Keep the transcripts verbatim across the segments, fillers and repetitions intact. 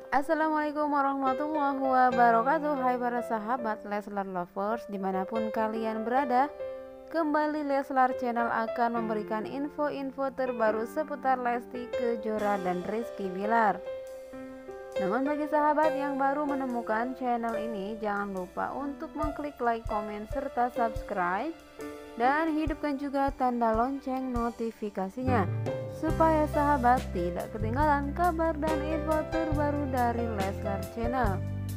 Assalamualaikum warahmatullahi wabarakatuh. Hai para sahabat Leslar Lovers dimanapun kalian berada, kembali Leslar Channel akan memberikan info-info terbaru seputar Lesti Kejora dan Rizky Bilar. Namun bagi sahabat yang baru menemukan channel ini, jangan lupa untuk mengklik like, komen, serta subscribe, dan hidupkan juga tanda lonceng notifikasinya supaya sahabat tidak ketinggalan kabar dan info terbaru dari Leslar Channel.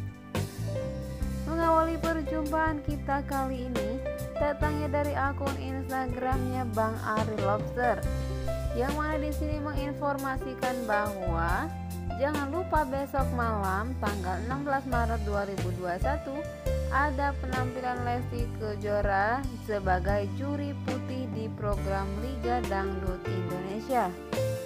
Mengawali perjumpaan kita kali ini, datangnya dari akun Instagramnya Bang Ari Lobster, yang mana di sini menginformasikan bahwa jangan lupa besok malam tanggal enam belas Maret dua ribu dua puluh satu ada penampilan Lesti Kejora sebagai juri putih di program Liga Dangdut Indonesia,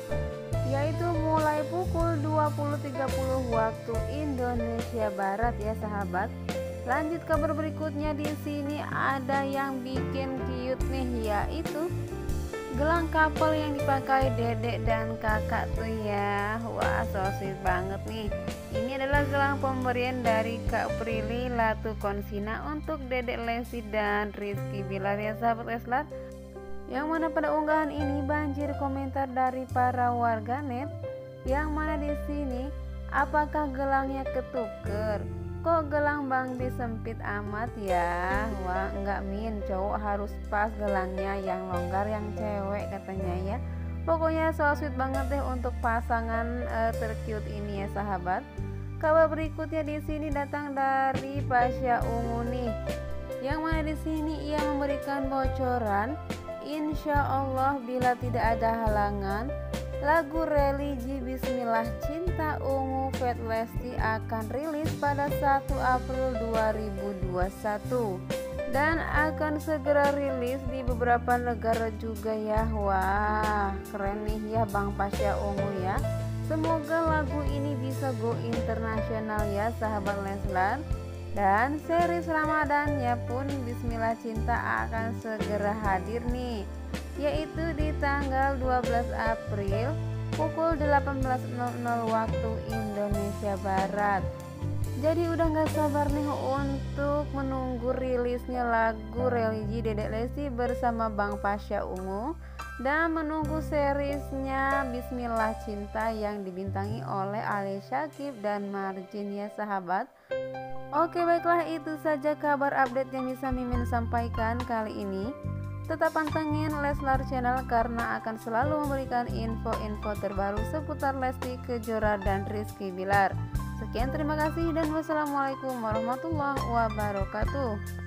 yaitu mulai pukul dua puluh tiga puluh waktu Indonesia Barat ya sahabat. Lanjut kabar berikutnya, di sini ada yang bikin cute nih, yaitu gelang couple yang dipakai dedek dan kakak tuh ya. Wah, so sweet banget nih. Ini adalah gelang pemberian dari Kak Prilly Latukonsina untuk dedek Lesti dan Rizky Bilar ya sahabat Leslar. Yang mana pada unggahan ini banjir komentar dari para warganet, yang mana di sini apakah gelangnya ketuker? Kok gelang Bang disempit amat ya? Wah, enggak min, cowok harus pas gelangnya, yang longgar yang cewek katanya ya. Pokoknya so sweet banget deh untuk pasangan uh, tercute ini ya sahabat. Kabar berikutnya di sini datang dari Pasha Ungu nih, yang mana di sini ia memberikan bocoran, insya Allah bila tidak ada halangan, lagu religi Bismillah Cinta Ungu Fet Lesti akan rilis pada satu April dua ribu dua puluh satu dan akan segera rilis di beberapa negara juga ya. Wah, keren nih ya Bang Pasha Ungu ya. Semoga lagu ini bisa go internasional ya sahabat Leslar. Dan series Ramadannya pun Bismillah Cinta akan segera hadir nih, yaitu di tanggal dua belas April pukul delapan belas nol nol waktu Indonesia Barat. Jadi udah gak sabar nih untuk menunggu rilisnya lagu religi Dedek Lesti bersama Bang Pasha Ungu, dan menunggu seriesnya Bismillah Cinta yang dibintangi oleh Ali Syakib dan Marjin ya sahabat. Oke, baiklah, itu saja kabar update yang bisa Mimin sampaikan kali ini. Tetap pantengin Leslar Channel karena akan selalu memberikan info-info terbaru seputar Lesti Kejora dan Rizky Bilar. Sekian, terima kasih dan wassalamualaikum warahmatullahi wabarakatuh.